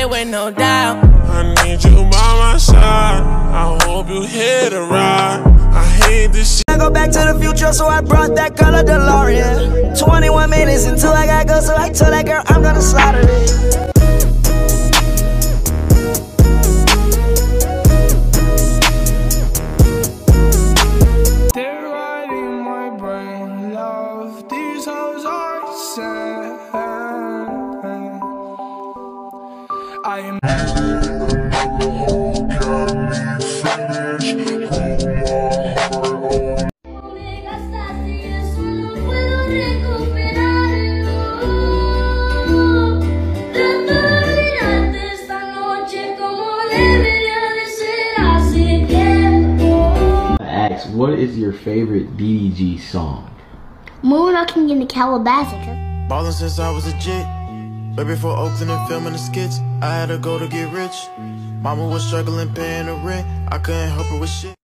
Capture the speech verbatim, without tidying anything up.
it with no doubt. I need you by my side. I hope you hit a ride. I hate this shit. I go back to the future, so I brought that color DeLorean. twenty-one minutes until I gotta go, so I told that girl I'm gonna slaughter it. I am Ask, what is your favorite B D G song? Moonwalking in the Calabasas. Ballin' since I was a jit. Way before Oakland and filming the skits, I had to go to get rich. Mama was struggling paying the rent, I couldn't help her with shit.